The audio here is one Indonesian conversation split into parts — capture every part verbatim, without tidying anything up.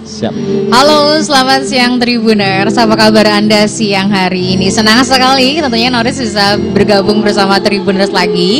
Siap. Halo, selamat siang Tribuners. Apa kabar Anda siang hari ini? Senang sekali tentunya Noris bisa bergabung bersama Tribuners lagi.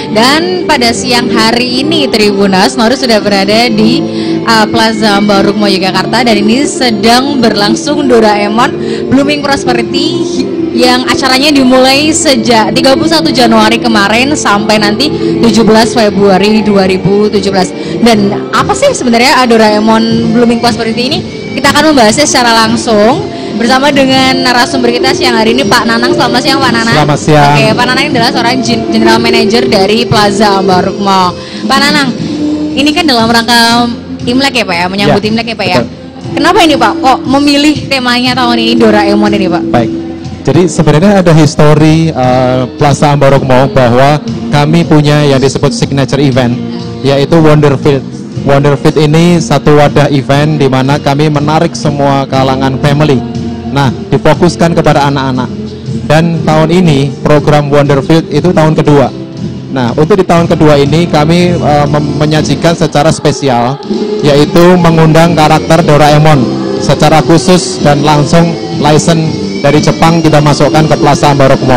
Dan pada siang hari ini Tribuners, Noris sudah berada di uh, Plaza Ambarukmo Yogyakarta. Dan ini sedang berlangsung Doraemon Blooming Prosperity yang acaranya dimulai sejak tiga puluh satu Januari kemarin sampai nanti tujuh belas Februari dua ribu tujuh belas. Dan apa sih sebenarnya Doraemon Blooming Prosperity ini? Kita akan membahasnya secara langsung bersama dengan narasumber kita siang hari ini, Pak Nanang. Selamat siang, Pak Nanang. Selamat siang. Oke, Pak Nanang adalah seorang General Manager dari Plaza Ambarukmo. Pak Nanang, ini kan dalam rangka Imlek ya Pak ya, menyambut ya, Imlek ya Pak ya. Betul. Kenapa ini Pak kok memilih temanya tahun ini Doraemon ini Pak? Baik. Jadi sebenarnya ada histori uh, Plaza Ambarukmo bahwa kami punya yang disebut signature event, yaitu Wonderfield. Wonderfield ini satu wadah event di mana kami menarik semua kalangan family. Nah, difokuskan kepada anak-anak. Dan tahun ini program Wonderfield itu tahun kedua. Nah, untuk di tahun kedua ini kami uh, menyajikan secara spesial, yaitu mengundang karakter Doraemon secara khusus dan langsung license dari Jepang kita masukkan ke Plaza Ambarukmo.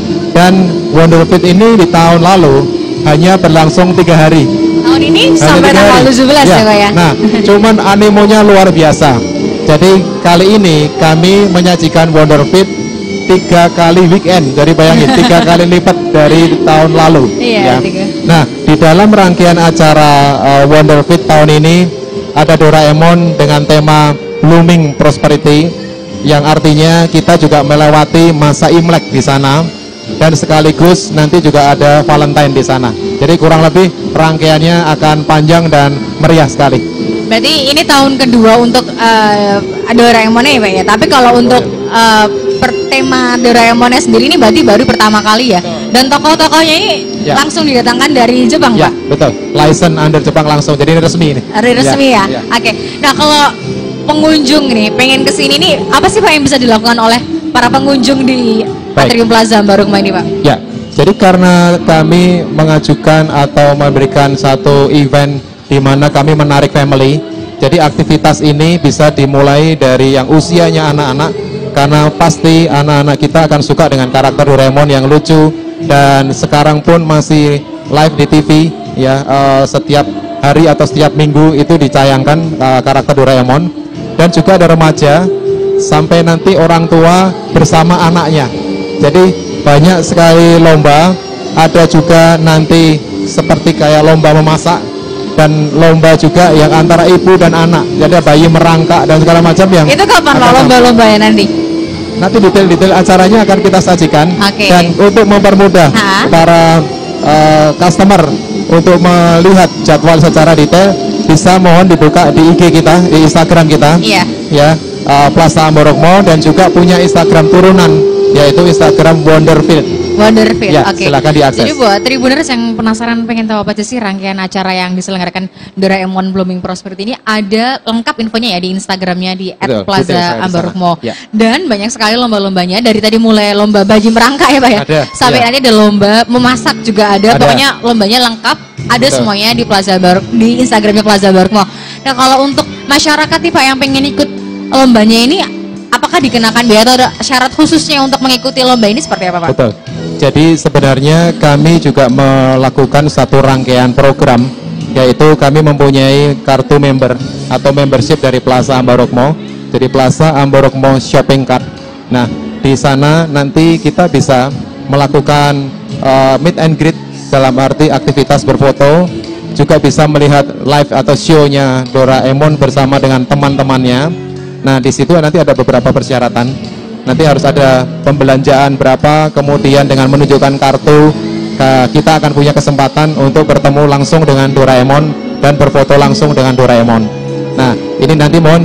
Dan Wonderfield ini di tahun lalu hanya berlangsung tiga hari. Tahun ini hanya sampai tanggal tujuh belas ya, ya Pak ya. Nah, cuman animonya luar biasa. Jadi kali ini kami menyajikan Wonderfield tiga kali weekend. Jadi bayangin tiga kali lipat dari tahun lalu. Iya. Ya. Nah, di dalam rangkaian acara uh, Wonderfield tahun ini ada Doraemon dengan tema Blooming Prosperity, yang artinya kita juga melewati masa Imlek di sana, dan sekaligus nanti juga ada Valentine di sana. Jadi kurang lebih rangkaiannya akan panjang dan meriah sekali. Berarti ini tahun kedua untuk uh, Doraemon ya Pak ya. Tapi kalau untuk uh, per tema Doraemonnya sendiri ini berarti baru pertama kali ya. Dan tokoh-tokohnya ini ya, langsung didatangkan dari Jepang ya, Pak? Betul, license under Jepang langsung, jadi ini resmi ini. Resmi ya? ya. Oke, okay. Nah kalau pengunjung nih pengen kesini nih, apa sih Pak yang bisa dilakukan oleh para pengunjung di Atrium Plaza Ambarukmo ini Pak? Ya, jadi karena kami mengajukan atau memberikan satu event di mana kami menarik family, jadi aktivitas ini bisa dimulai dari yang usianya anak-anak, karena pasti anak-anak kita akan suka dengan karakter Doraemon yang lucu, dan sekarang pun masih live di T V ya, uh, setiap hari atau setiap minggu itu ditayangkan uh, karakter Doraemon. Dan juga ada remaja sampai nanti orang tua bersama anaknya. Jadi banyak sekali lomba, ada juga nanti seperti kayak lomba memasak, dan lomba juga yang antara ibu dan anak. Jadi bayi merangkak dan segala macam yang. Itu kapan Pak lomba-lomba ya nanti? Nanti detail-detail acaranya akan kita sajikan. Okay. Dan untuk mempermudah ha? para uh, customer untuk melihat jadwal secara detail, bisa mohon dibuka di I G kita, di Instagram kita. Iya. Ya, uh, Plaza Ambarukmo, dan juga punya Instagram turunan, yaitu Instagram Wonderfield. Wonderfield, ya, oke. Okay. Silakan diakses. Jadi buat Tribuners yang penasaran pengen tahu apa sih rangkaian acara yang diselenggarakan Doraemon Blooming Prosperity ini, ada lengkap infonya ya di Instagramnya di et plaza ambarukmo. Ya. Dan banyak sekali lomba-lombanya, dari tadi mulai lomba bayi merangkak ya Pak ya, ada, sampai ya. nanti ada lomba memasak juga ada, ada. Pokoknya lombanya lengkap, ada Betul. semuanya di Plaza Ambarukmo, di Instagramnya Plaza Ambarukmo. Nah kalau untuk masyarakat nih Pak yang pengen ikut lombanya ini, apakah dikenakan biaya atau ada syarat khususnya untuk mengikuti lomba ini seperti apa Pak? Betul. Jadi sebenarnya kami juga melakukan satu rangkaian program, yaitu kami mempunyai kartu member atau membership dari Plaza Ambarukmo. Jadi Plaza Ambarukmo Shopping Card. Nah, di sana nanti kita bisa melakukan uh, meet and greet, dalam arti aktivitas berfoto, juga bisa melihat live atau show-nya Doraemon bersama dengan teman-temannya. Nah, di situ nanti ada beberapa persyaratan. Nanti harus ada pembelanjaan berapa, kemudian dengan menunjukkan kartu kita akan punya kesempatan untuk bertemu langsung dengan Doraemon dan berfoto langsung dengan Doraemon. Nah, ini nanti mohon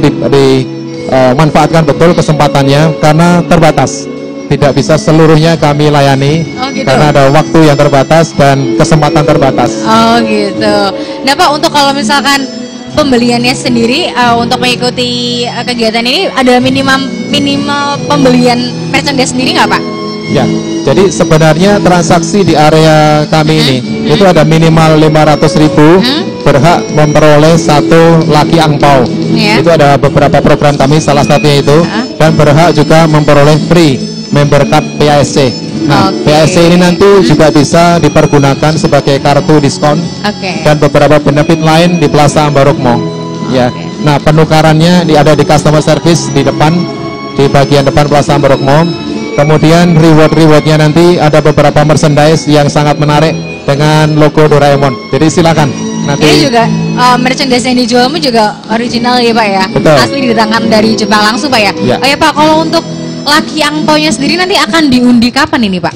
dimanfaatkan di, uh, betul kesempatannya, karena terbatas, tidak bisa seluruhnya kami layani. Oh, gitu. Karena ada waktu yang terbatas dan kesempatan terbatas. Oh gitu. Nah Pak, untuk kalau misalkan pembeliannya sendiri uh, untuk mengikuti uh, kegiatan ini ada minimal minimal pembelian merchandise sendiri nggak Pak? Ya, jadi sebenarnya transaksi di area kami ini Hmm. itu ada minimal lima ratus ribu Hmm. berhak memperoleh satu laki angpau. Ya. Itu ada beberapa program kami, salah satunya itu, Ah. dan berhak juga memperoleh free member card P A S C. Nah, Oke. P A S C ini nanti juga bisa dipergunakan sebagai kartu diskon Oke. dan beberapa benefit lain di Plaza Ambaruk Mall. Ya. Oke. Nah, penukarannya di ada di customer service di depan, di bagian depan Plaza Ambaruk Mall. Kemudian reward-rewardnya nanti ada beberapa merchandise yang sangat menarik dengan logo Doraemon. Jadi silakan nanti. Ini juga uh, merchandise yang dijualmu juga original ya Pak ya? Betul. Asli didatangkan dari Jepang langsung Pak ya? Ya. Oh ya Pak, kalau untuk laki angpaunya sendiri nanti akan diundi kapan ini Pak?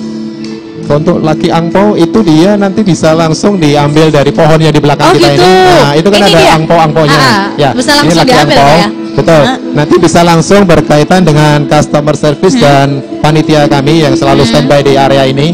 Untuk laki angpau itu dia nanti bisa langsung diambil dari pohonnya di belakang Oh, kita gitu. ini. Nah, itu kan Ini ada dia. angpau-angpaunya. Ah, Ya, bisa ini langsung laki diambil, angpau. Pak ya? Betul. Ah. Nanti bisa langsung berkaitan dengan customer service Hmm. dan panitia kami yang selalu Hmm. standby di area ini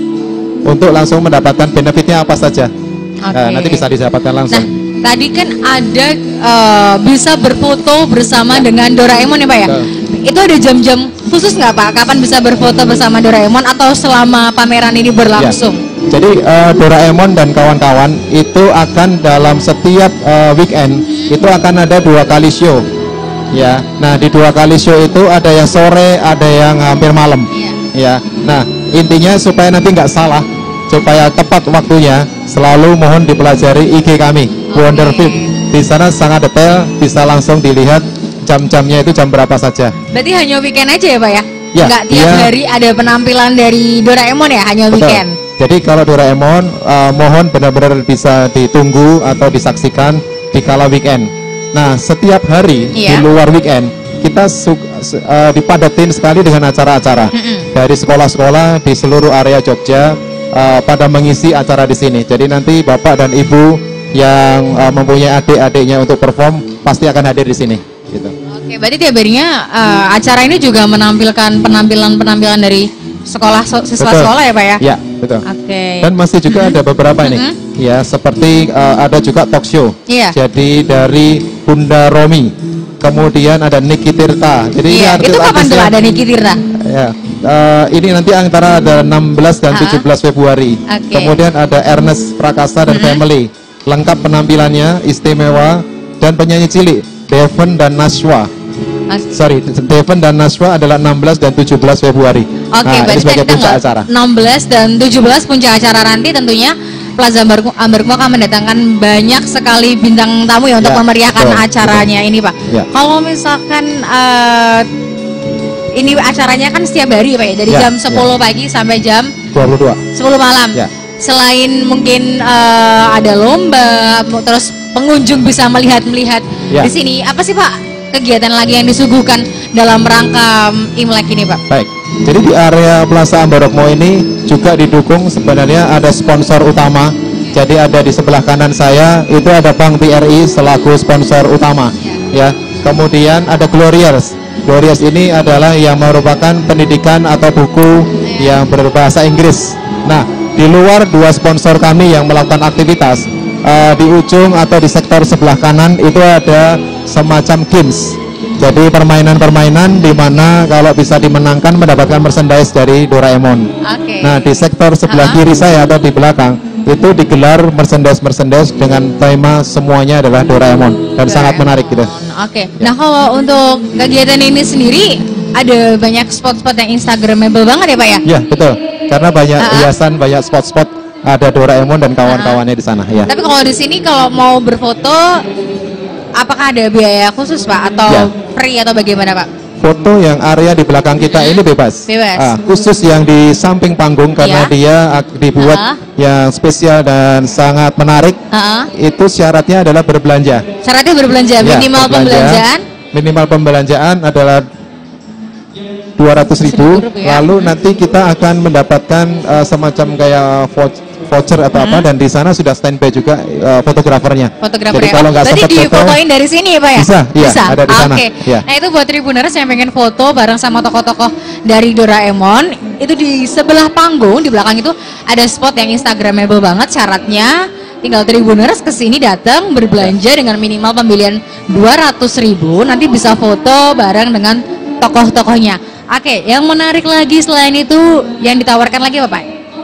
untuk langsung mendapatkan benefitnya apa saja. Oke. Nah, nanti bisa didapatkan langsung. Nah, tadi kan ada uh, bisa berfoto bersama dengan Doraemon ya Pak ya? Betul. Itu ada jam-jam khusus nggak Pak? Kapan bisa berfoto bersama Doraemon atau selama pameran ini berlangsung? Ya. Jadi eh, Doraemon dan kawan-kawan itu akan dalam setiap eh, weekend itu akan ada dua kali show. Ya. Nah, di dua kali show itu ada yang sore, ada yang hampir malam. Iya. Ya. Nah, intinya supaya nanti nggak salah, supaya tepat waktunya, selalu mohon dipelajari I G kami, Oke. Wonderfit. Di sana sangat detail, bisa langsung dilihat jam-jamnya itu jam berapa saja. Berarti hanya weekend aja ya Pak ya? Ya, Nggak tiap dia- hari ada penampilan dari Doraemon ya? Hanya Betul. weekend? Jadi kalau Doraemon eh, mohon benar-benar bisa ditunggu atau disaksikan di kala weekend. Nah, setiap hari di Iya. luar weekend kita su- se- eh, dipadatin sekali dengan acara-acara Mm-mm. dari sekolah-sekolah di seluruh area Jogja eh, pada mengisi acara di sini. Jadi nanti Bapak dan Ibu yang eh, mempunyai adik-adiknya untuk perform pasti akan hadir di sini. Gitu. Oke, berarti tiap harinya uh, acara ini juga menampilkan penampilan-penampilan dari sekolah so- siswa-sekolah ya Pak ya? Ya, betul. Oke. Dan masih juga ada beberapa ini, Mhm. ya seperti eh, ada juga talk show. Iya. Jadi dari Bunda Romi, kemudian ada Niki Tirta. Jadi ini Iya, itu kapan artis-artis tuh yang- ada Niki Tirta? Ya, eh, ini nanti antara ada enam belas dan Ah. tujuh belas Februari. Oke. Kemudian ada Ernest Prakasa dan Mhm. Family. Lengkap penampilannya, istimewa, dan penyanyi cilik Devon dan Naswa. Mas- Sorry, Devon dan Naswa adalah enam belas dan tujuh belas Februari. Oke, nah, ini berarti sebagai tanggal puncak acara. enam belas dan tujuh belas puncak acara nanti tentunya Plaza Ambaruk Ambarukmo akan mendatangkan banyak sekali bintang tamu ya untuk Ya, memeriahkan betul, acaranya ini Pak. Ya. Kalau misalkan eh, ini acaranya kan setiap hari Pak ya, dari Ya, jam sepuluh pagi sampai jam dua puluh dua. sepuluh malam. Ya. Selain mungkin eh, ada lomba, mo- terus pengunjung bisa melihat-melihat Ya. di sini. Apa sih Pak kegiatan lagi yang disuguhkan dalam rangka mm, Imlek ini Pak? Baik, jadi di area Plaza Ambarukmo ini juga didukung sebenarnya ada sponsor utama. Jadi ada di sebelah kanan saya itu ada Bank B R I selaku sponsor utama. Ya, kemudian ada Glorious. Glorious ini adalah yang merupakan pendidikan atau buku yang berbahasa Inggris. Nah, di luar dua sponsor kami yang melakukan aktivitas, eh, di ujung atau di sektor sebelah kanan itu ada semacam games. Jadi permainan-permainan di mana kalau bisa dimenangkan mendapatkan merchandise dari Doraemon. Oke. Nah, di sektor sebelah Ah. kiri saya atau di belakang itu digelar merchandise-merchandise dengan tema semuanya adalah Doraemon dan sangat menarik gitu. Oke. Nah, kalau untuk kegiatan ini sendiri ada banyak spot-spot yang instagramable banget ya Pak ya? Ya, betul. Karena banyak Ah. hiasan, banyak spot-spot ada Doraemon dan kawan-kawannya di sana ya. Tapi kalau di sini kalau mau berfoto, apakah ada biaya khusus Pak atau Ya. free atau bagaimana Pak? Foto yang area di belakang kita ini bebas. Bebas. Ah, khusus yang di samping panggung karena Iya. dia ak- dibuat Ah. yang spesial dan sangat menarik. Heeh. Itu syaratnya adalah berbelanja. Syaratnya berbelanja, Ya, minimal berbelanja. pembelanjaan. Minimal pembelanjaan adalah dua ratus ribu. Rupiah. Lalu nanti kita akan mendapatkan eh, semacam kayak vouch- voucher atau apa, dan di sana sudah standby juga eh, fotografernya. Fotografer Jadi ya. kalau nggak Berarti sempat foto, difotoin dari sini ya Pak ya? Bisa, iya, ada di sana. Oke. Iya. Nah itu buat Tribuners yang pengen foto bareng sama tokoh-tokoh dari Doraemon, itu di sebelah panggung di belakang itu ada spot yang instagramable banget. Syaratnya tinggal Tribuners kesini datang berbelanja dengan minimal pembelian dua ratus ribu, nanti bisa foto bareng dengan tokoh-tokohnya. Oke, yang menarik lagi selain itu yang ditawarkan lagi apa Pak?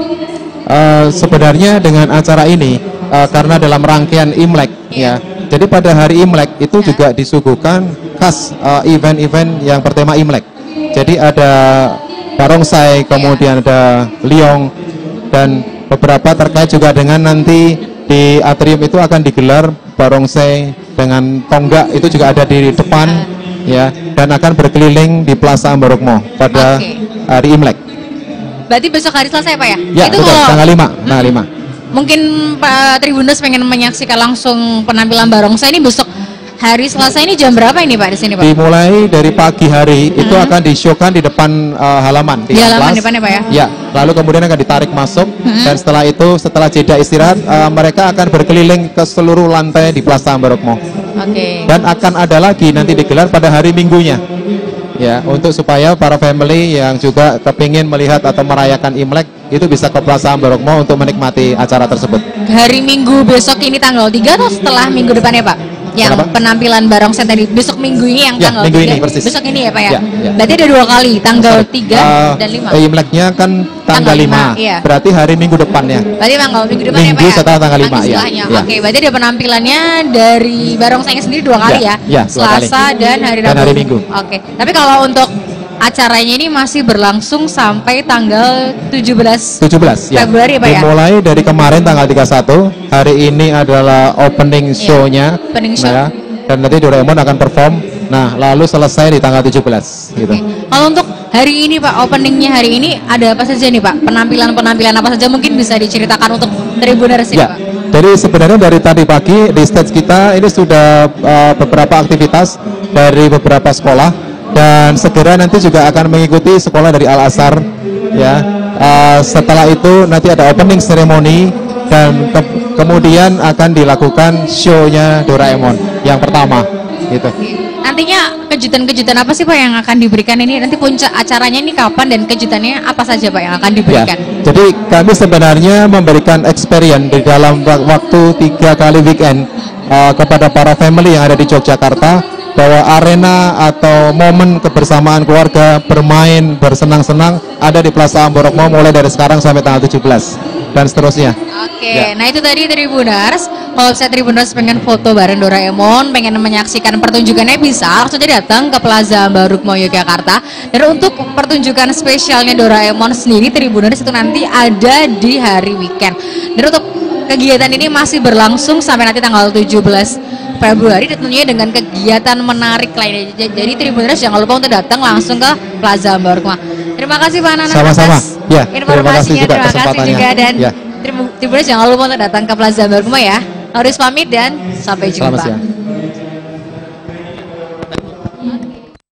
Uh, sebenarnya dengan acara ini uh, karena dalam rangkaian Imlek ya. Jadi pada hari Imlek itu juga disuguhkan khas uh, event-event yang bertema Imlek. Jadi ada barongsai, kemudian ada liong dan beberapa terkait juga dengan nanti di atrium itu akan digelar barongsai dengan tonggak, itu juga ada di depan ya, dan akan berkeliling di Plaza Ambarukmo pada okay. hari Imlek. Berarti besok hari Selasa ya Pak ya? Ya, itu betul, kalau, tanggal lima, hmm, tanggal lima. Mungkin Pak Tribuners pengen menyaksikan langsung penampilan barongsai ini besok hari Selasa ini jam berapa ini Pak di sini Pak? Dimulai dari pagi hari hmm. itu akan di-showkan di depan uh, halaman di, di halaman kelas. Depannya Pak ya? Ya, lalu kemudian akan ditarik masuk hmm. dan setelah itu setelah jeda istirahat uh, mereka akan berkeliling ke seluruh lantai di Plaza Ambarukmo. Oke. Okay. Dan akan ada lagi nanti digelar pada hari Minggunya. Ya, untuk supaya para family yang juga kepingin melihat atau merayakan Imlek itu bisa ke Plaza Ambarukmo untuk menikmati acara tersebut. Hari Minggu besok ini tanggal tiga atau setelah minggu depannya Pak? Yang Kenapa? Penampilan barongsai tadi besok minggu ini yang ya, tanggal minggu tiga, ini persis. Besok ini ya Pak ya? Ya, ya. Berarti ada dua kali, tanggal tiga uh, dan lima. Imleknya kan tanggal lima. Iya. Berarti hari Minggu depannya. Berarti tanggal minggu depan minggu ya Pak ya? Setelah tanggal lima ya. ya. Oke, berarti ada penampilannya dari barongsainya sendiri dua kali ya? Ya, ya Selasa kali. dan hari Rabu. Dan hari Minggu. Oke. Tapi kalau untuk acaranya ini masih berlangsung sampai tanggal tujuh belas Februari ya. Pak ya? Dimulai dari kemarin tanggal tiga puluh satu, hari ini adalah opening show-nya. Yeah. Opening show. Nah, dan nanti Doraemon akan perform. Nah, lalu selesai di tanggal tujuh belas gitu. Okay. Kalau untuk hari ini Pak, openingnya hari ini ada apa saja nih Pak? Penampilan-penampilan apa saja mungkin bisa diceritakan untuk Tribuners ini ya. Pak? Jadi sebenarnya dari tadi pagi di stage kita ini sudah uh, beberapa aktivitas dari beberapa sekolah. Dan segera nanti juga akan mengikuti sekolah dari Al-Azhar ya. Uh, setelah itu nanti ada opening ceremony dan ke kemudian akan dilakukan show-nya Doraemon yang pertama gitu. Nantinya kejutan-kejutan apa sih Pak yang akan diberikan ini? Nanti puncak acaranya ini kapan dan kejutannya apa saja Pak yang akan diberikan? Ya, jadi kami sebenarnya memberikan experience di dalam waktu tiga kali weekend uh, kepada para family yang ada di Yogyakarta, bahwa arena atau momen kebersamaan keluarga bermain bersenang-senang ada di Plaza Ambarukmo mulai dari sekarang sampai tanggal tujuh belas dan seterusnya. Oke, ya. Nah itu tadi Tribuners. Kalau saya Tribuners pengen foto bareng Doraemon, pengen menyaksikan pertunjukannya bisa langsung aja datang ke Plaza Ambarukmo Yogyakarta. Dan untuk pertunjukan spesialnya Doraemon sendiri Tribuners itu nanti ada di hari weekend. Dan untuk kegiatan ini masih berlangsung sampai nanti tanggal tujuh belas Februari tentunya dengan kegiatan menarik lainnya. Jadi Tribuners jangan lupa untuk datang langsung ke Plaza Ambarukmo. Terima kasih Pak Nanan sama-sama. Ya, terima kasih juga terima kasih juga dan ya. Tribuners jangan lupa untuk datang ke Plaza Ambarukmo ya. Noris pamit dan sampai jumpa. Selamat siang.